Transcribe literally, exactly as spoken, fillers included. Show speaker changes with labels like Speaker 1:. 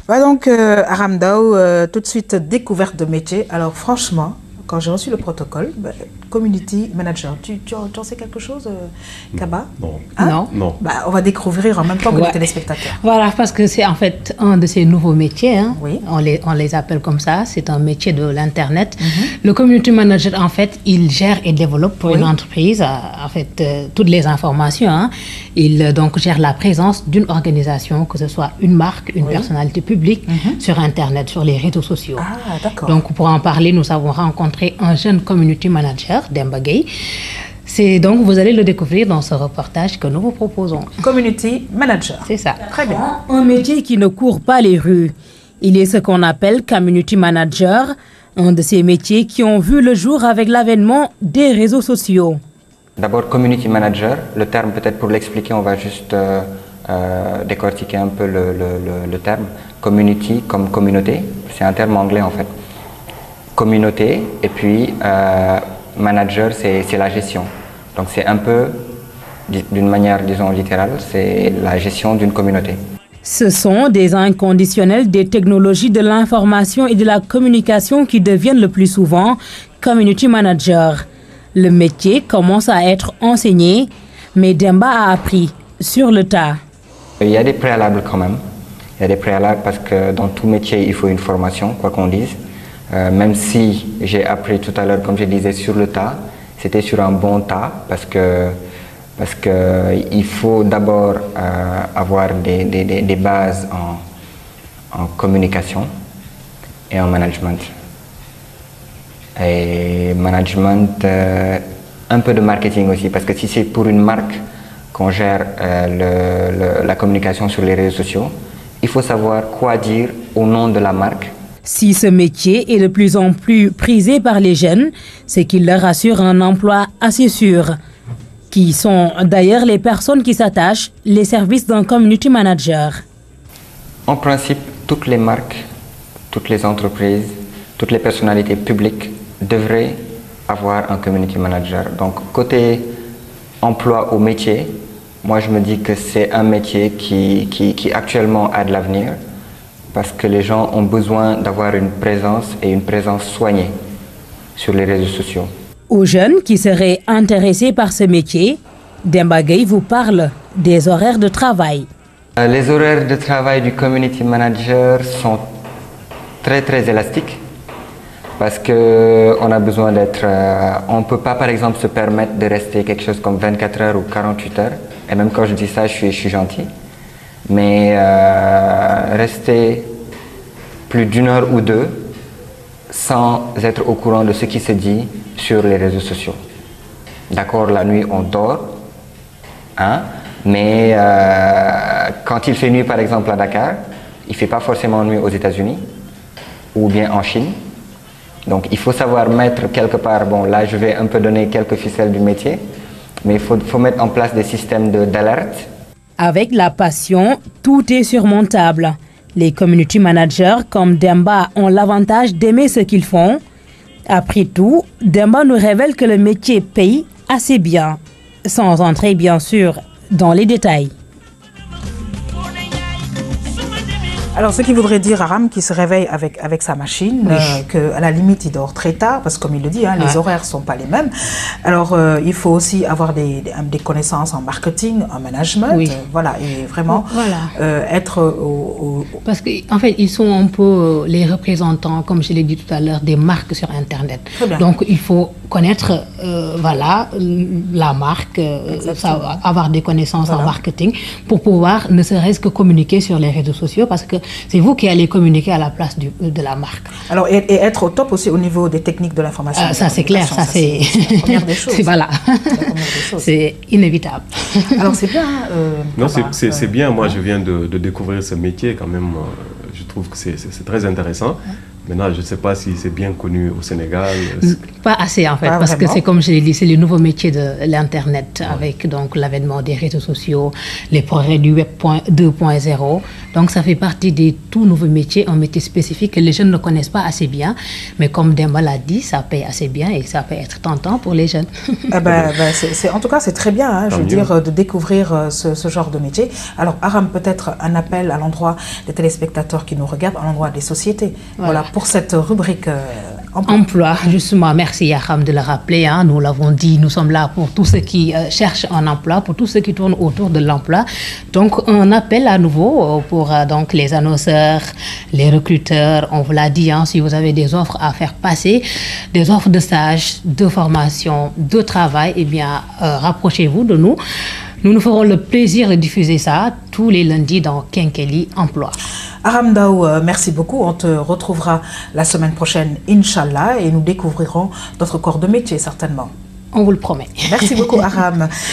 Speaker 1: Bah donc, euh, Aram Ndao, euh, tout de suite découverte de métier. Alors franchement, quand j'ai reçu le protocole, bah, community manager, tu, tu, en, tu en sais quelque chose, euh, Kaba?
Speaker 2: Non.
Speaker 1: Hein?
Speaker 3: Non.
Speaker 2: Non.
Speaker 1: Bah, on va découvrir en même temps que
Speaker 3: Ouais.
Speaker 1: les téléspectateurs.
Speaker 3: Voilà, parce que c'est en fait un de ces nouveaux métiers. Hein.
Speaker 1: Oui.
Speaker 3: On, les, on les appelle comme ça. C'est un métier de l'Internet.
Speaker 1: Mm-hmm.
Speaker 3: Le community manager, en fait, il gère et développe pour
Speaker 1: Oui.
Speaker 3: une entreprise, euh, en fait, euh, toutes les informations. Hein. Il euh, donc gère la présence d'une organisation, que ce soit une marque, une
Speaker 1: Oui.
Speaker 3: personnalité publique,
Speaker 1: Mm-hmm.
Speaker 3: sur Internet, sur les réseaux sociaux.
Speaker 1: Ah, d'accord.
Speaker 3: Donc, pour en parler, nous avons rencontré un jeune community manager, Demba Gueye. C'est donc, vous allez le découvrir dans ce reportage que nous vous proposons.
Speaker 1: Community manager.
Speaker 3: C'est ça.
Speaker 1: Très bien.
Speaker 4: Un métier qui ne court pas les rues. Il est ce qu'on appelle community manager, un de ces métiers qui ont vu le jour avec l'avènement des réseaux sociaux.
Speaker 5: D'abord, community manager, le terme peut-être pour l'expliquer, on va juste euh, euh, décortiquer un peu le, le, le, le terme. Community comme communauté, c'est un terme anglais en fait. Communauté et puis euh, manager, c'est la gestion. Donc c'est un peu, d'une manière disons littérale, c'est la gestion d'une communauté.
Speaker 4: Ce sont des inconditionnels des technologies de l'information et de la communication qui deviennent le plus souvent community manager. Le métier commence à être enseigné, mais Demba a appris sur le tas.
Speaker 5: Il y a des préalables quand même. Il y a des préalables parce que dans tout métier, il faut une formation, quoi qu'on dise. Euh, même si j'ai appris tout à l'heure, comme je disais, sur le tas, c'était sur un bon tas parce que parce que il faut d'abord euh, avoir des, des, des bases en, en communication et en management. Et management, euh, un peu de marketing aussi, parce que si c'est pour une marque qu'on gère euh, le, le, la communication sur les réseaux sociaux, il faut savoir quoi dire au nom de la marque.
Speaker 4: Si ce métier est de plus en plus prisé par les jeunes, c'est qu'il leur assure un emploi assez sûr. Qui sont d'ailleurs les personnes qui s'attachent les services d'un community manager.
Speaker 5: En principe, toutes les marques, toutes les entreprises, toutes les personnalités publiques devraient avoir un community manager. Donc côté emploi au métier, moi je me dis que c'est un métier qui, qui, qui actuellement a de l'avenir parce que les gens ont besoin d'avoir une présence et une présence soignée sur les réseaux sociaux.
Speaker 4: Aux jeunes qui seraient intéressés par ce métier, Demba Gueye vous parle des horaires de travail.
Speaker 5: Les horaires de travail du community manager sont très très élastiques parce qu'on a besoin d'être... Euh, on ne peut pas par exemple se permettre de rester quelque chose comme vingt-quatre heures ou quarante-huit heures. Et même quand je dis ça, je suis, je suis gentil. Mais euh, rester plus d'une heure ou deux sans être au courant de ce qui se dit sur les réseaux sociaux. D'accord, la nuit on dort, hein, mais euh, quand il fait nuit par exemple à Dakar, il ne fait pas forcément nuit aux États-Unis ou bien en Chine. Donc il faut savoir mettre quelque part, bon là je vais un peu donner quelques ficelles du métier, mais il faut, faut mettre en place des systèmes d'alerte.
Speaker 4: Avec la passion, tout est surmontable. Les community managers comme Demba ont l'avantage d'aimer ce qu'ils font. Après tout, Demba nous révèle que le métier paye assez bien, sans entrer bien sûr dans les détails.
Speaker 1: Alors, ce qui voudrait dire, Aram, qui se réveille avec, avec sa machine,
Speaker 3: Oui.
Speaker 1: euh, qu'à la limite, il dort très tard, parce que comme il le dit, hein, les
Speaker 3: Ah.
Speaker 1: horaires ne sont pas les mêmes. Alors, euh, il faut aussi avoir des, des, des connaissances en marketing, en management,
Speaker 3: Oui.
Speaker 1: euh, voilà, et vraiment
Speaker 3: Voilà.
Speaker 1: euh, être au, au...
Speaker 3: Parce qu'en fait, ils sont un peu les représentants, comme je l'ai dit tout à l'heure, des marques sur Internet.
Speaker 1: Très bien.
Speaker 3: Donc, il faut connaître euh, voilà, la marque, euh, savoir, avoir des connaissances
Speaker 1: Voilà.
Speaker 3: en marketing pour pouvoir ne serait-ce que communiquer sur les réseaux sociaux parce que c'est vous qui allez communiquer à la place du, de la marque.
Speaker 1: Alors, et, et être au top aussi au niveau des techniques de l'information.
Speaker 3: Ah, ça, c'est clair, ça, c'est
Speaker 1: la première des choses.
Speaker 3: c'est voilà.
Speaker 1: La première des choses.
Speaker 3: C'est inévitable.
Speaker 1: Alors, c'est bien. Euh,
Speaker 2: Non,
Speaker 1: Kaba,
Speaker 2: c'est
Speaker 1: euh,
Speaker 2: bien. Moi, je viens de, de découvrir ce métier quand même. euh, Je trouve que c'est très intéressant Maintenant, je ne sais pas si c'est bien connu au Sénégal.
Speaker 3: Pas assez en fait,
Speaker 1: pas
Speaker 3: parce
Speaker 1: vraiment.
Speaker 3: que c'est comme je l'ai dit, c'est le nouveau métier de l'Internet ouais. avec donc l'avènement des réseaux sociaux, les progrès du web deux point zéro. Donc ça fait partie des tout nouveaux métiers, un métier spécifique que les jeunes ne connaissent pas assez bien. Mais comme Demba l'a dit, ça paye assez bien et ça peut être tentant pour les jeunes.
Speaker 1: Eh ben, ben, c'est, c'est, en tout cas, c'est très bien, hein, je veux dire, de découvrir ce, ce genre de métier. Alors, Aram, peut-être un appel à l'endroit des téléspectateurs qui nous regardent, à l'endroit des sociétés. Voilà, voilà pour cette rubrique euh, emploi.
Speaker 3: Emploi, justement, merci Aram de le rappeler. Hein, nous l'avons dit, nous sommes là pour tous ceux qui euh, cherchent un emploi, pour tous ceux qui tournent autour de l'emploi. Donc, un appel à nouveau pour euh, donc, les annonceurs, les recruteurs. On vous l'a dit, hein, si vous avez des offres à faire passer, des offres de stage, de formation, de travail, eh bien, euh, rapprochez-vous de nous. Nous nous ferons le plaisir de diffuser ça tous les lundis dans Kenkeli Emploi.
Speaker 1: Aram Ndao, euh, merci beaucoup. On te retrouvera la semaine prochaine, Inch'Allah, et nous découvrirons d'autres corps de métier, certainement.
Speaker 3: On vous le promet.
Speaker 1: Merci beaucoup, Aram.